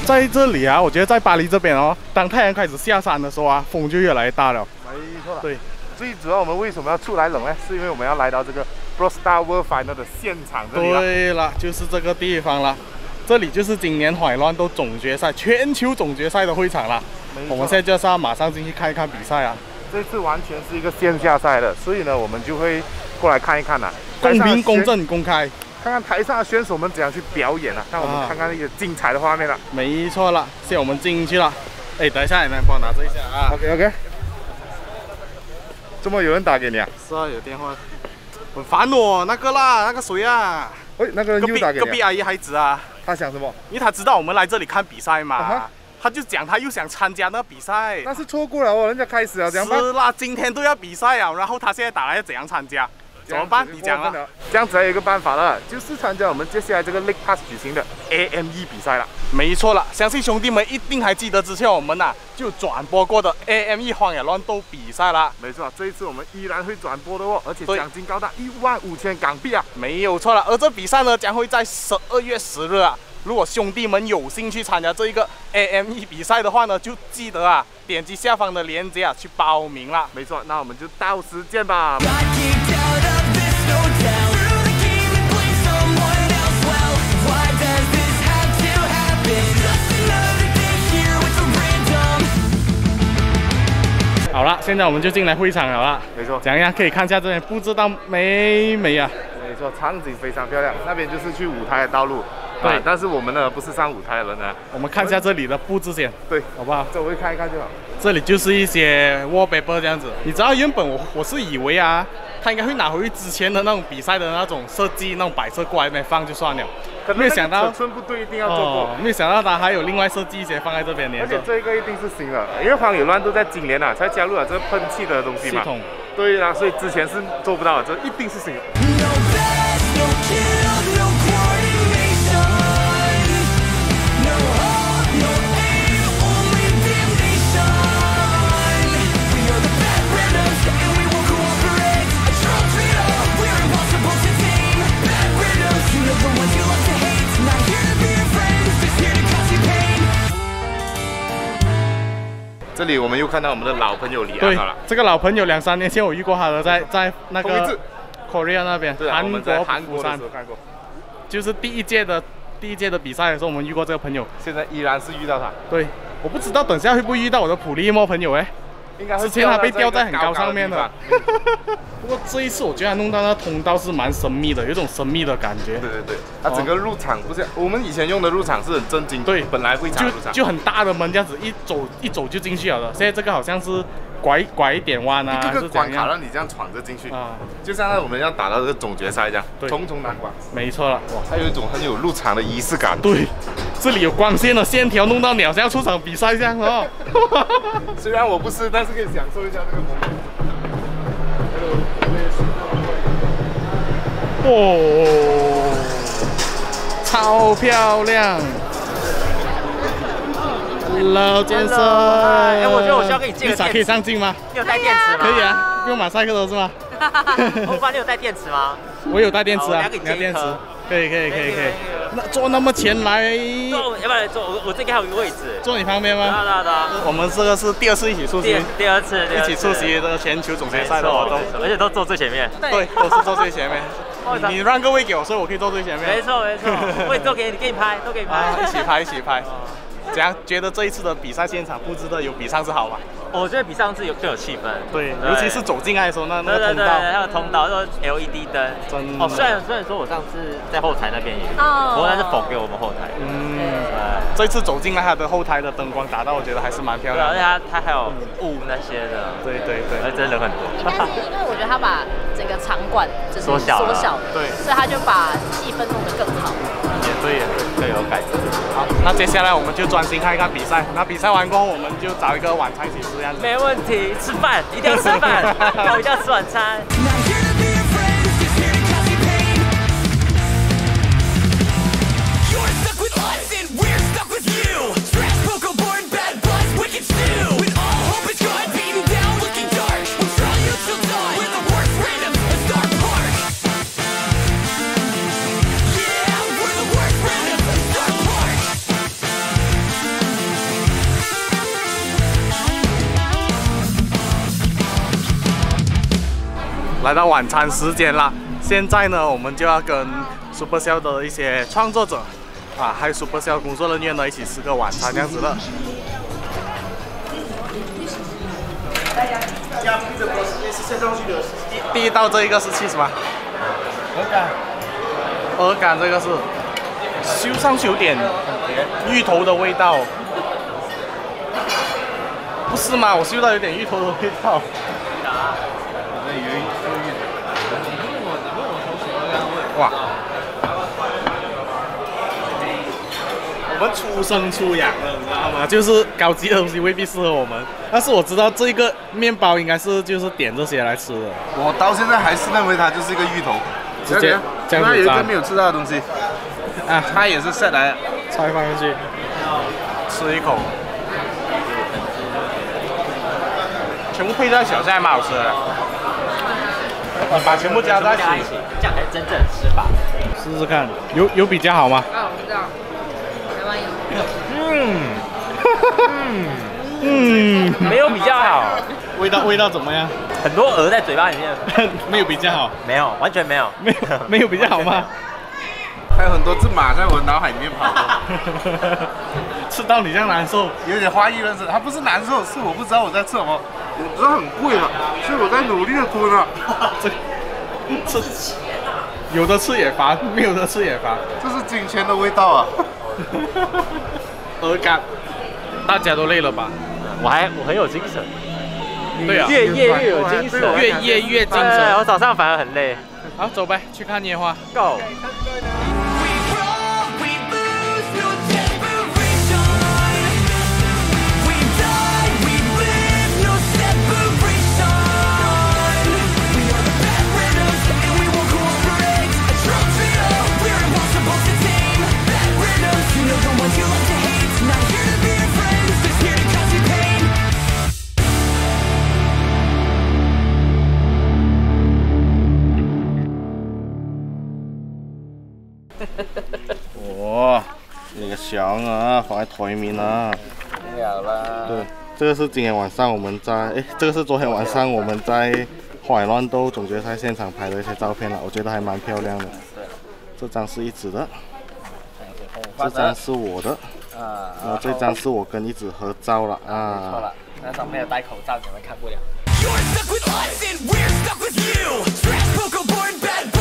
在这里啊，我觉得在巴黎这边哦，当太阳开始下山的时候啊，风就越来越大了。 没错。 对， 最主要我们为什么要出来冷呢？是因为我们要来到这个 Brawl Stars World Final 的现场这里了。 对了，就是这个地方了。这里就是今年海乱斗总决赛、全球总决赛的会场了。我们现在就是要马上进去看一看比赛啊。 这次完全是一个线下赛的，所以呢，我们就会过来看一看公平、公正、公开。 看看台上的选手们怎样去表演让我们看看那个精彩的画面了。 没错了，现在我们进去了。哎，等一下，你来帮我拿这一下啊。 OK。怎么有人打给你啊？ 是啊，有电话。很烦我，那个谁啊？ 喂，那个人又打给你。 隔壁阿姨孩子啊。 他想什么？ 因为他知道我们来这里看比赛嘛。他就讲他又想参加那比赛。 但是错过了哦，人家开始了，怎样办？ 是啦，今天都要比赛了，然后他现在打来要怎样参加？怎么办？你讲了。 这样子还有一个办法了，就是参加我们接下来这个 League Pass 举行的 AME 比赛了。 没错了，相信兄弟们一定还记得之前我们就转播过的 AME 荒野乱斗比赛啦。 没错，这一次我们依然会转播的哦，而且奖金高达15000港币啊。 没有错了，而这比赛呢将会在12月10日啊。如果兄弟们有兴趣参加这一个 AME 比赛的话呢，就记得点击下方的链接去报名啦。 没错，那我们就到时见吧。 好了，现在我们就进来会场了啦。 没错， 怎样可以看一下这边布置到美啊？ 没错，场景非常漂亮。那边就是去舞台的道路。 对， 但是我们呢不是上舞台的人呢。 我们看一下这里的布置先。 对， 好不好？ 走回看一看就好。 这里就是一些 wallpaper 这样子。你知道原本我是以为他应该会拿回之前的那种比赛的那种设计那种摆设过来那边放就算了。没有想到尺寸不对，一定要做过。 没有想到他还有另外设计一些放在这边。 而且这个一定是新的，因为荒野乱斗在今年才加入了这个喷气的东西嘛。 系统。 对啦，所以之前是做不到的，这一定是新的。这里我们又看到我们的老朋友李安了。 这个老朋友2、3年前我遇过他的，在那个 Korea 那边， 韩国的时候看过， 就是第一届的比赛的时候，我们遇过这个朋友。 现在依然是遇到他。 对，我不知道等下会不会遇到我的普利莫朋友应该之前他被吊在很高上面的。不过这一次我觉得他弄到那通道是蛮神秘的，有一种神秘的感觉。 对，它整个入场不是我们以前用的入场是很正经， 对， 本来会场入场就很大的门这样子，一走就进去了的。现在这个好像是拐一点弯一个关卡让你这样闯着进去就像我们要打到这个总决赛这样，重重难关。 没错了， 哇，它有一种很有入场的仪式感。 对，这里有光线的线条，弄到你好像要出场比赛这样哦。 虽然我不是，但是可以享受一下这个风景。 哦，超漂亮！老先生， 我觉得我需要跟你借个电池。 可以上镜吗？ 你有带电池吗？ 可以啊，不用马赛克的是吗？ 我发你有带电池吗？ 我有带电池啊， 你要电池？ 可以。那坐那么前来， 要不然坐我这边还有一个位置， 坐你旁边吗？ 对。 我们这个是第2次一起出席， 第二次一起出席这个全球总决赛的活动， 而且都坐最前面。 对，都是坐最前面。你让个位给我，所以我可以坐最前面。 没错，位都给你拍，都给你拍， 一起拍。怎样？觉得这一次的比赛现场布置的有比上次好吗？ 我觉得比上次更有气氛。 对，尤其是走进来的时候，那个通道， 那个通道，LED 灯。 真虽然说我上次在后台那边也有，不过那是否给我们后台。 这次走进来，它的后台的灯光打到，我觉得还是蛮漂亮的。 而且它还有雾那些的。 对， 而且真的人很多。 应该是因为我觉得他把整个场馆就是缩小了， 对， 所以他就把气氛弄得更好。 也对，更有感觉。好，那接下来我们就专心看一看比赛。那比赛完过后，我们就找一个晚餐一起吃，这样子。 没问题，吃饭一定要吃饭，我一定要吃晚餐。 来到晚餐时间啦。现在呢，我们就要跟 Supercell 的一些创作者还有 Supercell 工作人员呢一起吃个晚餐这样子的。第一道这一个是 cheese 吗？鹅肝这个是嗅上去有点芋头的味道，不是吗？我嗅到有点芋头的味道。哇！我们出生出养的，你知道吗？就是高级的东西未必适合我们，但是我知道这个面包应该是就是点这些来吃的。 我到现在还是认为它就是一个芋头， 直接这样子有一个没有吃到的东西，它也是set来的， 菜放进去，吃一口，全部配在一起，好像还蛮好吃的。把全部加在一起， 这样才是真正的吃法。 试试看，有比较好吗？ 我知道，台湾有。 没有比较好。 味道怎么样？ 很多鹅在嘴巴里面， 没有比较好， 没有，完全没有， 没有比较好吗？ 还有很多只马在我脑海里面跑过， 吃到你这样难受， 有点怀疑人生。它不是难受，是我不知道我在吃什么。我知道很贵了，所以我在努力的吞啊。 这有的吃也烦，没有的吃也烦。 这是金钱的味道啊！ 鹅肝，大家都累了吧？ 我很有精神。 对啊， 越夜越有精神， 越夜越精神。 我早上反而很累。 好，走呗，去看烟花。 Go。 哇，那个香啊，放在台面啊。 没有啦。 对，这个是今天晚上我们在，这个是昨天晚上我们在花海乱斗总决赛现场拍的一些照片了，我觉得还蛮漂亮的。 对。 这张是一子的，这张是我的，然后这张是我跟一子合照了啊。 错了，那上面有戴口罩，你们看不了。